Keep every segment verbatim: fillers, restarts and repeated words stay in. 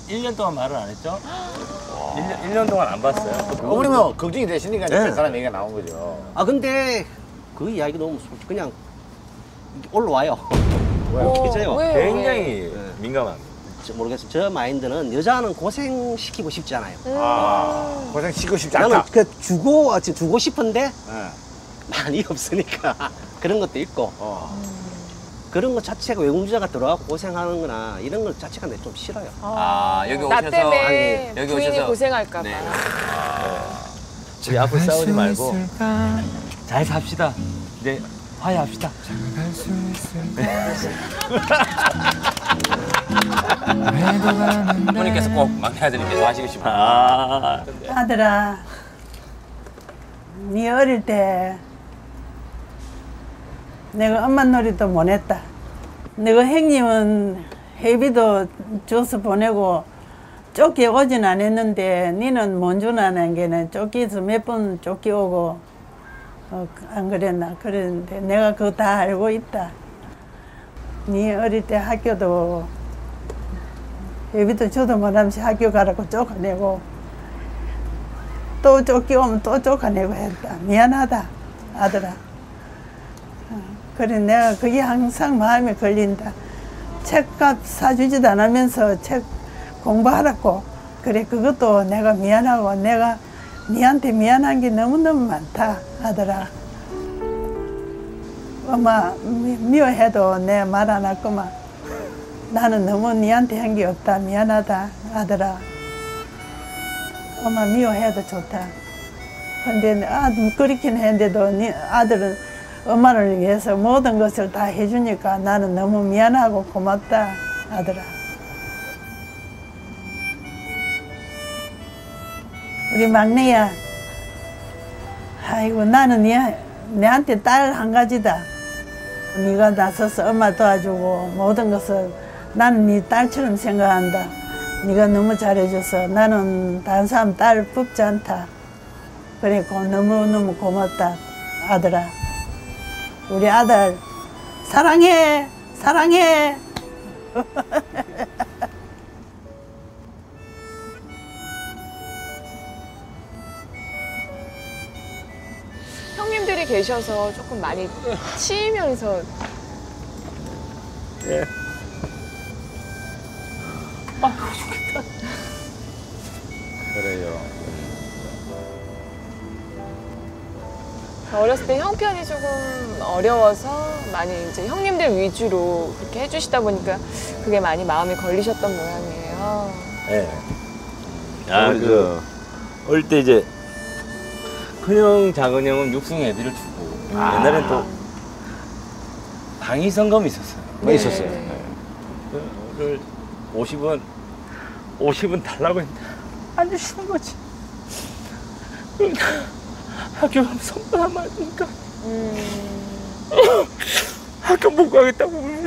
일 년 동안 말을 안 했죠? 일 년, 일 년 동안 안 봤어요. 어머님은 걱정이 되시니까 네. 그 사람 얘기가 나온 거죠. 아 근데 그 이야기 너무 솔직히 그냥 올라와요. 왜요? 그죠? 왜요? 굉장히 민감합니다. 모르겠어요. 저 마인드는 여자는 고생시키고 싶지 않아요. 음. 아, 고생 시키고 싶지 나는 않다. 그 주고 아, 지금 주고 싶은데 네. 많이 없으니까 그런 것도 있고 어. 그런 것 자체가 외국주자가 들어가고 고생하는 거나 이런 것 자체가 내가 좀 싫어요. 아, 여기 나 오셔서- 때문에 아니, 여기 부인이 오셔서- 고생할까 봐. 네. 우리 앞으로 싸우지 말고 잘 삽시다. 이제 화해합시다. 부모님께서 꼭 막내 아들님께서 하시고 싶은 아, 아들아, 네 어릴 때 내가 엄마 놀이도 못 했다. 내가 형님은 회비도 줘서 보내고 쫓겨오진 않았는데 니는 먼주나는 게는 쫓기서 몇 번 쫓겨오고 어, 안 그랬나? 그랬는데 내가 그거 다 알고 있다. 네 어릴 때 학교도 회비도 줘도 못하면서 학교 가라고 쫓아내고 또 쫓겨오면 또 쫓아내고 했다. 미안하다, 아들아. 어, 그래, 내가 그게 항상 마음에 걸린다. 책값 사주지도 않으면서 책 공부하라고. 그래, 그것도 내가 미안하고 내가 니한테 미안한 게 너무너무 많다, 아들아. 엄마 미, 미워해도 내 말 안 할거만. 나는 너무 니한테 한 게 없다. 미안하다, 아들아. 엄마 미워해도 좋다. 근데 아들 그렇긴 했는데도 니 아들은 엄마를 위해서 모든 것을 다 해주니까 나는 너무 미안하고 고맙다, 아들아. 우리 막내야. 아이고 나는 니, 내한테 딸 한 가지다. 네가 나서서 엄마 도와주고 모든 것을 나는 네 딸처럼 생각한다. 네가 너무 잘해줘서 나는 다른 사람 딸 뽑지 않다. 그래 너무너무 고맙다, 아들아. 우리 아들 사랑해, 사랑해. 형님들이 계셔서 조금 많이 치이면서 예. 그래요. 어렸을 때 형편이 조금 어려워서 많이 이제 형님들 위주로 그렇게 해주시다 보니까 그게 많이 마음에 걸리셨던 모양이에요. 예. 아, 그, 어릴 때 이제, 큰형, 작은형은 육승 애비를 주고, 아. 옛날엔 또, 방위성검이 있었어요. 뭐 네. 있었어요? 그걸 오십 원, 오십 원 달라고 했는데, 안 주시는 거지. 그러니까, 학교 가면 선물 안 맞으니까, 음. 학교 못 가겠다고 그러면.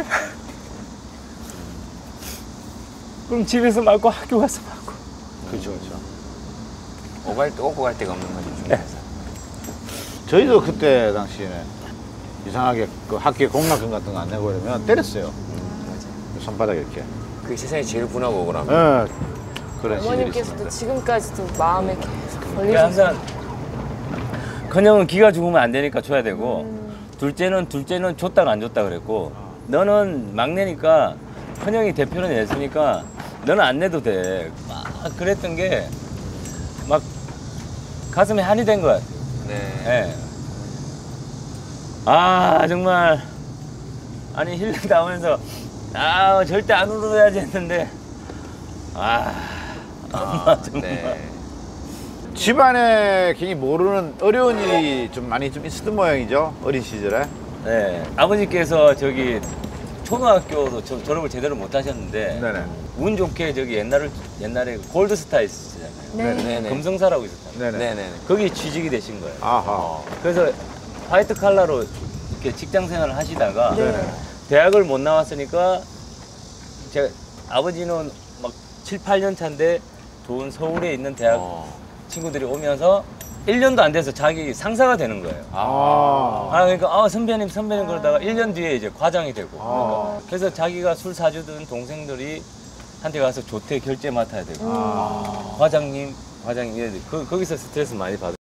그럼 집에서 맞고 학교 가서 맞고. 그렇죠, 그렇죠. 오갈 때 오고 갈 데가 없는 거죠. 중국에서. 저희도 그때 당시에는 이상하게 그 학교에 공락금 같은 거 안 내고 그러면 때렸어요. 손바닥에 이렇게. 그게 세상에 제일 분하고 억울합니다. 예. 그런 시절이 어머님께서도 있었는데. 지금까지도 마음에 계속 그러니까 걸리셨어요. 항상 큰형은 기가 죽으면 안 되니까 줘야 되고 둘째는 둘째는 줬다가 안 줬다 그랬고 너는 막내니까 큰형이 대표는 냈으니까 너는 안 내도 돼. 막 그랬던 게 막 가슴에 한이 된 것 같아요. 네. 예. 아 정말 아니 힐링 나오면서 아 절대 안 울어야지 했는데 아 엄마 정말. 네. 집안에 괜히 모르는 어려운 일이 좀 많이 좀 있었던 모양이죠. 어린 시절에. 네, 아버지께서 저기 초등학교도 저, 졸업을 제대로 못 하셨는데 네네. 운 좋게 저기 옛날에 옛날에 골드스타 있었잖아요. 네. 네네. 금성사라고 있었잖아요. 네네. 네네. 거기 취직이 되신 거예요. 아하. 그래서 화이트 칼라로 이렇게 직장 생활을 하시다가 네네. 대학을 못 나왔으니까 제가 아버지는 막 칠, 팔 년 차인데 좋은 서울에 있는 대학 어. 친구들이 오면서 일 년도 안 돼서 자기 상사가 되는 거예요. 아. 아, 그러니까, 아, 선배님, 선배님 그러다가 일 년 뒤에 이제 과장이 되고. 아. 그래서 자기가 술 사주던 동생들이 한테 가서 조퇴 결제 맡아야 되고 아. 과장님, 과장님 그 거기서 스트레스 많이 받아.